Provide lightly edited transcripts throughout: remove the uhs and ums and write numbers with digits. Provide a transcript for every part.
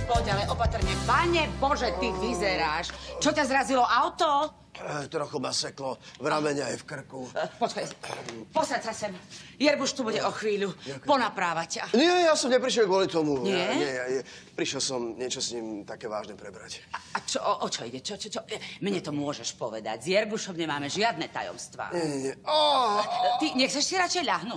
poď, ale opatrne. Pane Bože, ty vyzeráš. Čo ťa zrazilo, auto? Trochu ma seklo v ramene aj v krku. Počkaj, posaď sa sem. Jerbuš tu bude o chvíľu. Ponapráva ťa. Nie, ja som neprišiel kvôli tomu. Nie? Nie, prišiel som niečo s ním také vážne prebrať. A čo, o čo ide? Čo? Mne to môžeš povedať. S Jerbušom nemáme žiadne tajomstvá. Nie. Ty nechceš si radšej ľahnúť?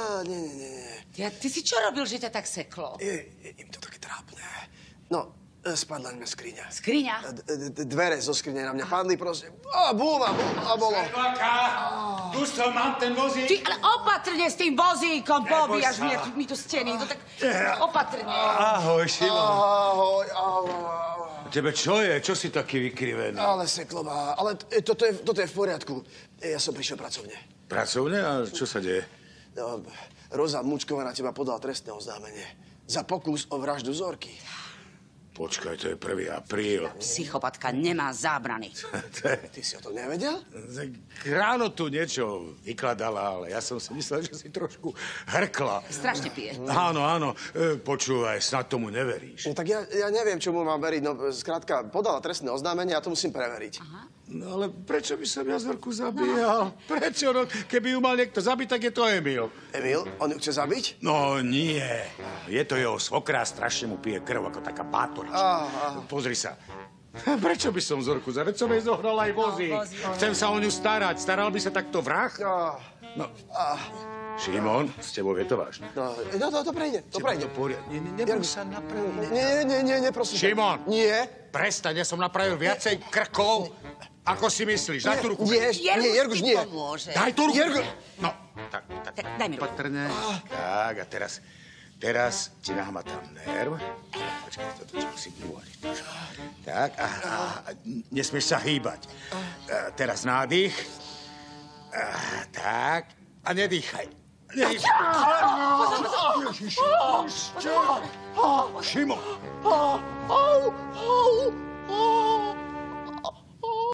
Nie. Ty si čo robil, že ťa tak seklo? Je im to také trápne. No, spadla na mňa skriňa. Skriňa? Dvere zo skrine na mňa padli proste. Bum a bolo. Sedláka, tu som, mám ten vozík. Ty, ale opatrne s tým vozíkom, pobíjaš mi tu steny. No tak opatrne. Ahoj, Šimon. Ahoj. Tebe čo je? Čo si taký vykrivený? Ale seklo ma. Ale toto je v poriadku. Ja som prišiel pracovne. Pracovne? A čo sa deje? No, Roza Mučková na teba podala trestné oznámenie. Za pokus o vraždu Zorky. Počkaj, to je 1. apríl. Psychopatka nemá zábrany. Ty si o tom nevedel? Ráno tu niečo vykladala, ale ja som si myslel, že si trošku hrkla. Strašne pije. Áno. Počúvaj, snad tomu neveríš. No tak ja neviem, čomu mám veriť. No, skrátka, podala trestné oznámenie a to musím preveriť. Aha. No ale prečo by som ja Zorku zabíjal? Prečo? No, keby ju mal niekto zabiť, tak je to Emil. Emil? On ju chce zabiť? No nie. Je to jeho svokra, strašne mu pije krv ako taká bátorička. Pozri sa. Prečo by som Zorku zabiť? Som jej zohral aj vozík. Chcem sa o ňu starať. Staral by sa takto vrah? No. Šimon, s tebou je to vážne. No, to prejde. To prejde. Neboj sa napraviť. Nie, prosím. Šimon. Nie. Prestaň, ja som napravil viacej krkov, ako si myslíš. Daj tú ruku. Nie, Jerguš, nie. Daj tú ruku. Jerguš. No, tak. Daj mi ruku. Patrne. Tak, a teraz ti nahmatám nerv. Počkaj, toto ti musím uvaliť. Tak, a nesmieš sa hýbať. Teraz nádych. Tak, a nedýchaj. Šimon.